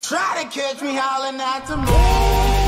Try to catch me howling at the moon.